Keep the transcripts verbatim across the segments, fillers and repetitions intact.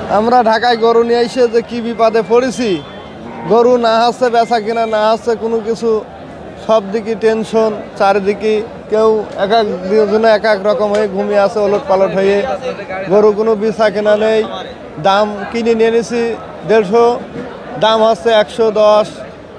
আমরা ঢাকায় গরু নিয়ে এসে যে কি বিপদে পড়েছি, গরু না হচ্ছে বেচা কিনা না হচ্ছে কোনো কিছু, সব দিকে টেনশন, চারিদিকে কেউ এক এক জনে এক এক রকম হয়ে ঘুমিয়ে আছে ওলট পালট হয়ে। গরু কোনো বেচা কিনা নেই, দাম কিনে নিয়ে নিয়েছি দেড়শো, দাম হচ্ছে একশো দশ।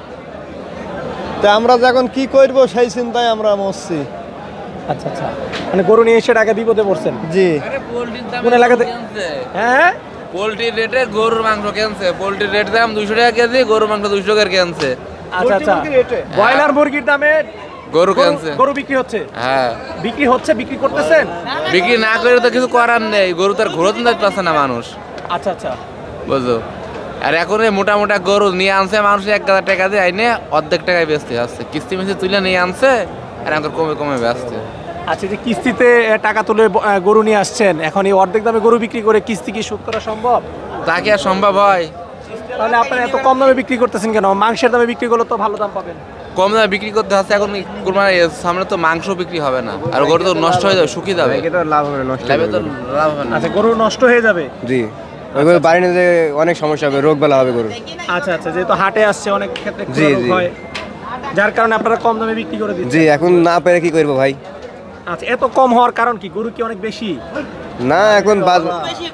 তা আমরা যখন কি করবো সেই চিন্তায় আমরা মরছি। আচ্ছা আচ্ছা, মানে গরু নিয়ে এসে টাকা বিপদে পড়ছেন? জি। কোন এলাকাতে? হ্যাঁ, পোল্ট্রির রেটে গরুর মাংস কেনছে, পোল্ট্রির রেট দাম দুইশো টাকা কেজি, গরুর মাংস দুইশো টাকা কেনছে। আচ্ছা আচ্ছা, ব্রয়লার মুরগির দামে গরু কেনছে, গরু বিক্রি হচ্ছে? হ্যাঁ বিক্রি হচ্ছে, বিক্রি করতেছেন? বিক্রি না করে তো কিছু করার নেই, গরু তার ঘুরতে যেতে পারছে না মানুষ। আচ্ছা আচ্ছা, বুঝলো। আর এখন এই মোটা মোটা গরু নিয়ে আনছে মানুষ এক হাজার টাকা দিয়ে, আইনে অর্ধেক টাকায় বেচতে আসছে, কিস্তি মিস্তি তুলে নিয়ে আনছে আর এখন কমে কমে বেচছে। আচ্ছা, যে কিস্তিতে টাকা তুলে আহ, গরু নিয়ে আসছেন, এখন এই অর্ধেক দামে গরু বিক্রি করে কিস্তি কি শোধ করা সম্ভব? তা কি আর সম্ভব হয়? তাহলে আপনারা এত কম দামে বিক্রি করতেছেন কেন? মাংসের দামে বিক্রি করলে তো ভালো দাম পাবেন। কম দামে বিক্রি করতে হচ্ছে, এখন কুরবানির সামনে তো মাংস বিক্রি হবে না, আর গরু তো নষ্ট হয়ে যাবে, শুকিয়ে যাবে, লাভ হবে না, নষ্ট লাভে তো লাভ হবে না। আচ্ছা, গরু নষ্ট হয়ে যাবে? জি, ওইগুলো বাড়ি নিতে অনেক সমস্যা হবে, রোগ বেলা হবে গরু। আচ্ছা আচ্ছা, যেহেতু হাটে আসছে অনেক ক্ষেত্রে জি, রোগ জি। হয়, যার কারণে আপনারা কম দামে বিক্রি করে দিচ্ছেন। জি, এখন না পেরে কি করবো ভাই? আচ্ছা, এত কম হওয়ার কারণ কি? গরু কি অনেক বেশি? না, এখন বাজ-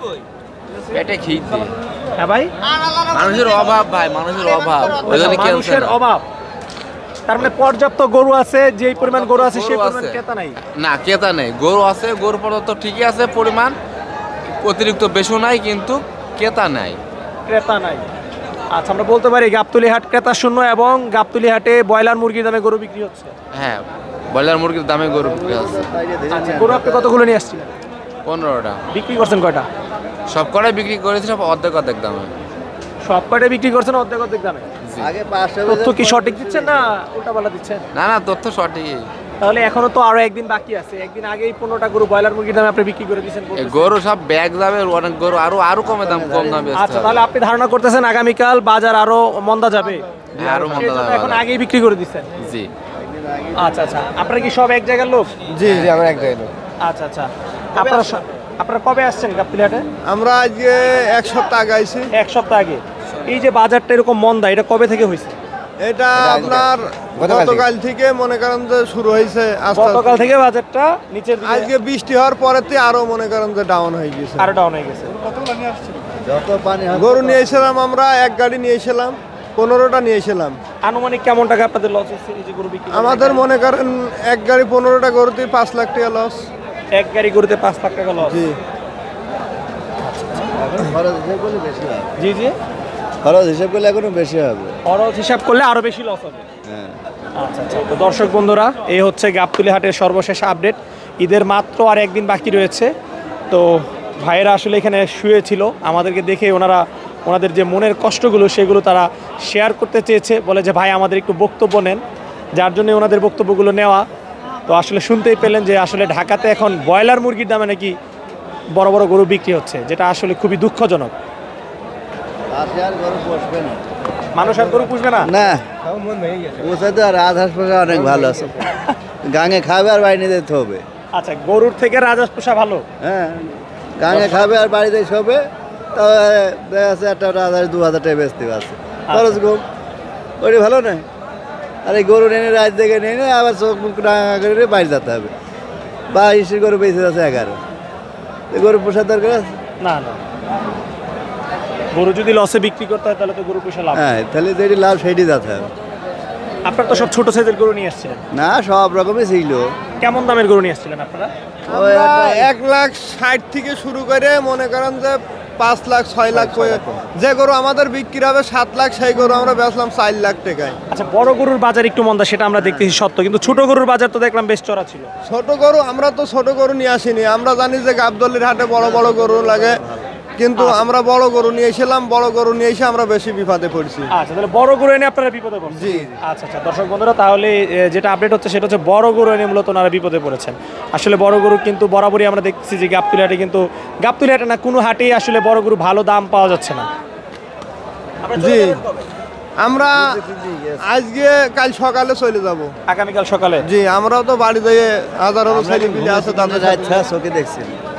পেটে খিদে, হ্যাঁ ভাই, মানুষের অভাব ভাই, মানুষের অভাব, ওই জন্য কেনছে মানুষের না। অভাব, তার মানে পর্যাপ্ত গরু আছে, যেই পরিমাণ গরু আছে সেই গরু পরিমাণ আছে। ক্রেতা নাই। না, ক্রেতা নেই, গরু আছে, গরু পর্যন্ত ঠিকই আছে পরিমাণ, অতিরিক্ত বেশি নাই, কিন্তু ক্রেতা নাই। ক্রেতা নাই। আচ্ছা, আমরা বলতে পারি গাবতলী হাট ক্রেতা শূন্য এবং গাবতলী হাটে ব্রয়লার মুরগির দামে গরু বিক্রি হচ্ছে। হ্যাঁ, ব্রয়লার মুরগির দামে গরু বিক্রি আছে। আচ্ছা, গরু আপনি কতগুলো নিয়ে আসছিলেন? পনেরোটা বিক্রি করছেন কয়টা? সব কটাই বিক্রি করেছি, সব অর্ধেক অর্ধেক দামে। সব কয়টা বিক্রি করছেন অর্ধেক অর্ধেক দামে? তথ্য কি সঠিক দিচ্ছেন না উল্টাপাল্টা দিচ্ছেন? না না, তথ্য সঠিক। তাহলে এখনো তো আরো একদিন বাকি আছে, একদিন আগেই পনেরোটা গরু ব্রয়লার মুরগির দামে আপনি বিক্রি করে দিচ্ছেন। এই গরু সব ব্যাগ যাবে, অনেক গরু আরো আরো কমে দাম, কম দামে বেচতে আচ্ছা, হবে। তাহলে আপনি ধারণা করতেছেন আগামীকাল বাজার আরো মন্দা যাবে? হ্যাঁ, আরো মন্দা সেজন্য যাবে এখন বাজার। আগেই বিক্রি করে দিচ্ছেন? জি। আচ্ছা আচ্ছা, আপনারা কি সব এক জায়গার লোক? জি জি, আমরা এক জায়গায় লোক। আচ্ছা আচ্ছা, আপনারা স- আপনারা কবে আসছেন গাবতলী হাটে? আমরা আজকে এক সপ্তাহ আগে আইছি। এক সপ্তাহ আগে। এই যে বাজারটা এরকম মন্দা, এটা কবে থেকে হয়েছে? এটা আপনার গতকাল থেকে। গতকাল থেকে মনে করেন যে শুরু হয়েছে, আস্তে গতকাল আস্তে। থেকে বাজারটা নিচের দিকে আজকে বৃষ্টি হওয়ার পরেতে আরো মনে করেন যে ডাউন হয়ে গেছে। আরো ডাউন হয়ে গেছে। গরু নিয়ে এসেছিলাম আমরা, এক গাড়ি নিয়ে এসেছিলাম, পনেরোটা নিয়ে এসেছিলাম। আনুমানিক কেমন টাকা আপনাদের লস হচ্ছে এই যে গরু বিক্রি করে? আমাদের মনে করেন এক গাড়ি পনেরোটা গরুতে পাঁচ লাখ টাকা লস। এক গাড়ি গরুতে পাঁচ লাখ টাকা লস? জি। জি জি, খরচ হিসাব করলে এখনো বেশি হবে। খরচ হিসাব করলে আরো বেশি লস হবে। হ্যাঁ, আচ্ছা আচ্ছা, তো দর্শক বন্ধুরা, এই হচ্ছে গাবতলী হাটের সর্বশেষ আপডেট। ঈদের মাত্র আর একদিন বাকি রয়েছে। তো ভাইয়েরা আসলে এখানে শুয়েছিল, আমাদেরকে দেখে ওনারা ওনাদের যে মনের কষ্টগুলো সেগুলো তারা শেয়ার করতে চেয়েছে, বলে যে ভাই আমাদের একটু বক্তব্য নেন, যার জন্য ওনাদের বক্তব্যগুলো নেওয়া। তো আসলে শুনতেই পেলেন যে আসলে ঢাকাতে এখন ব্রয়লার মুরগির দামে নাকি বড় বড় গরু বিক্রি হচ্ছে, যেটা আসলে খুবই দুঃখজনক। মানুষ আর গরু পুষবে না? না, ওসে তো আর রাজহাঁস পোষা অনেক ভালো আছে, গাঙে খাবে আর বাড়ি নিতে হবে। আচ্ছা, গরুর থেকে রাজহাঁস পোষা ভালো? হ্যাঁ, গাঙে খাবে আর বাড়িতে শোবে, তবে দেখা যাচ্ছে একটা রাজহাঁস দু হাজার টাকা বেচতে পারছে, খরচ কম, ওইটা ভালো নয়। আর এই গরু নেনে রাত থেকে নেনে আবার চোখ মুখ রাঙা করে বাড়ি যেতে হবে, বা ইসির গরু বেঁচে যাচ্ছে এগারো, গরু পোষার দরকার আছে? না না, গরু যদি লসে বিক্রি করতে হয় তাহলে তো গরু পোষা লাভ। হ্যাঁ, তাহলে যেটি লাভ সেটি যেতে হবে। আপনারা তো সব ছোট সাইজের গরু নিয়ে আসছিলেন, না, সব রকমই ছিল। কেমন দামের গরু নিয়ে আসছিলেন আপনারা? ওই আমরা একটা- এক লাখ ষাট থেকে শুরু করে মনে করেন যে পাঁচ লাখ ছয় লাখ করে যে গরু আমাদের বিক্রি হবে সাত লাখ, সেই গরু আমরা বেচলাম চার লাখ টাকায়। আচ্ছা, বড় গরুর বাজার একটু মন্দা, সেটা আমরা দেখতেছি সত্য, কিন্তু ছোট গরুর বাজার তো দেখলাম বেশ চড়া ছিল। ছোট গরু আমরা তো ছোট গরু নিয়ে আসিনি, আমরা জানি যে গাবতলীর হাটে বড় বড় গরু লাগে, কিন্তু আমরা বড় গরু নিয়ে এসেছিলাম, বড় গরু নিয়ে এসে আমরা বেশি বিপদে পড়ছি। আচ্ছা, তাহলে বড় গরু এনে আপনারা বিপদে পড়ছেন? জি। আচ্ছা আচ্ছা, দর্শক বন্ধুরা, তাহলে এ, যেটা আপডেট হচ্ছে সেটা হচ্ছে বড় গরু এনে মূলত ওনারা বিপদে পড়েছেন। আসলে বড় গরু কিন্তু বরাবরই আমরা দেখতেছি যে গাবতলী হাটে, কিন্তু গাবতলী হাটে না, কোনো হাটেই আসলে বড় গরু ভালো দাম পাওয়া যাচ্ছে না। জি, আমরা আজকে কাল সকালে চলে যাব। আগামীকাল সকালে? জি, আমরাও তো বাড়ি যেয়ে হাজার হাজার ছেলে পিলে আছে তাদের রাত ছাড়া চোখে দেখছি।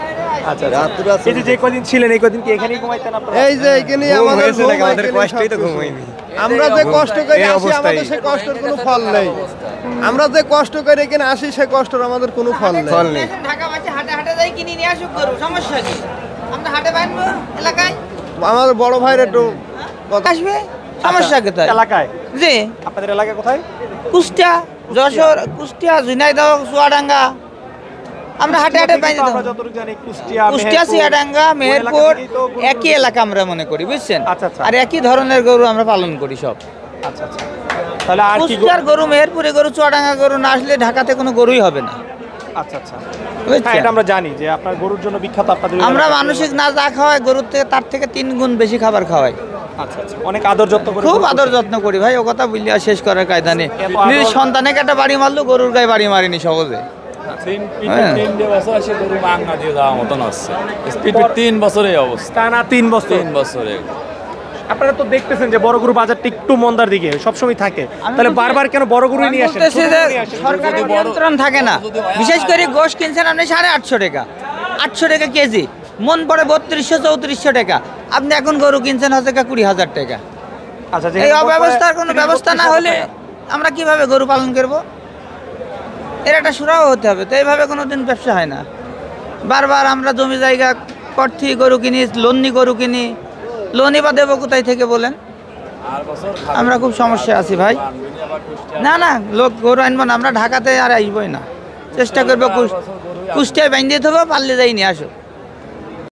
আচ্ছা রাত্রে আচ্ছা। এই যে যে কদিন ছিলেন এই কদিন কি এখানেই ঘুমাইতেন আপনারা? এই যে এখানেই ঘুম আমাদের হয়েছে ঘুম, নাকি? আমাদের এখানেই কষ্টই তো সবকিছু। ঘুম হয়নি। আমরা যে কষ্ট করে এই আসি অবস্থায়। আমাদের সে কষ্টের কোনো ফল নেই। আমরা যে কষ্ট করে এখানে আসি সে কষ্টের আমাদের কোনো ফল নেই। ফল নেই। ঢাকাবাসী হাটে হাটে যাই কিনে নিয়ে আসুক গরু, সমস্যা কি? আমরা হাটে বানবো এলাকায়, আমাদের বড় ভাইয়ের একটু কথা আসবে, সমস্যা কোথায়? এলাকায় জি, আপনাদের এলাকায় কোথায়? কুষ্টিয়া, যশোর, কুষ্টিয়া, ঝিনাইদহ, চুয়াডাঙ্গা, আমরা হাটে হাটে পাই কিন্তু আমরা যতটুকু জানি কুষ্টিয়া, কুষ্টিয়া, মেহেরপুর, চুয়াডাঙ্গা, ওই মেহেরপুর এলাকা থেকেই তো গরু- একই এলাকা আমরা মনে করি, বুঝছেন? আচ্ছা, আচ্ছা। আর একই ধরনের গরু আমরা পালন করি সব। আচ্ছা আচ্ছা। তাহলে আর কি গরু- কুষ্টিয়ার গরু, মেহেরপুরে গরু, চুয়াডাঙ্গা গরু না আসলে ঢাকাতে কোনো গরুই হবে না, আচ্ছা আচ্ছা। বুঝছেন? হ্যাঁ এটা আমরা জানি যে আপনার গরুর জন্য বিখ্যাত আপনাদের ওই আমরা এলাকাতে। মানসিক না যা খাওয়াই গরুর থেকে তার থেকে তিন গুণ বেশি খাবার খাওয়াই। আচ্ছা আচ্ছা। অনেক আদর যত্ন করে খুব গরু আদর পুষেন। যত্ন করি ভাই, ও কথা বললে আর শেষ করার কায়দা নেই। এত আদর- নিজের সন্তানকে একটা বাড়ি মারলো, গরুর গায়ে বাড়ি মারিনি সহজে। হ্যাঁ। তিন বছর এসে গরু মাংনা দিয়ে দেওয়ার মতন হচ্ছে স্পিড তিন বছরে এই অবস্থা টানা তিন বছর। তিন বছরে আপনারা তো দেখতেছেন যে বড় গরু বাজারটা একটু মন্দার দিকে সবসময় থাকে, তাহলে বলছি- বারবার কেন বড় গরুই নিয়ে আসেন? বলতেছি ছোট যে গরু নিয়ে আসেন। সরকারের নিয়ন্ত্রণ থাকে না, বিশেষ করে গোশ কিনছেন আপনি সাড়ে আটশো টাকা, আটশো টাকা কেজি, মন পড়ে বত্রিশশো চৌত্রিশশো টাকা, আপনি এখন গরু কিনছেন হচ্ছে গা কুড়ি হাজার টাকা। আচ্ছা এই অব্যবস্থার কোনো ব্যবস্থা না হলে আমরা কিভাবে গরু পালন করব? এর একটা সুরাও হতে হবে, তো এইভাবে কোনো দিন ব্যবসা হয় না। বারবার আমরা জমি জায়গা করছি, গরু কিনি, লোননি গরু কিনি, লোনই বা দেবো কোথায় থেকে বলেন? আমরা খুব সমস্যায় আছি ভাই। না না, লোক গরু আনবো না, আমরা ঢাকাতে আর আসবোই না, চেষ্টা করবো কুষ্টিয়ায় বাইন্দিয়ে দেবো, পারলে যাই নিয়ে আসো।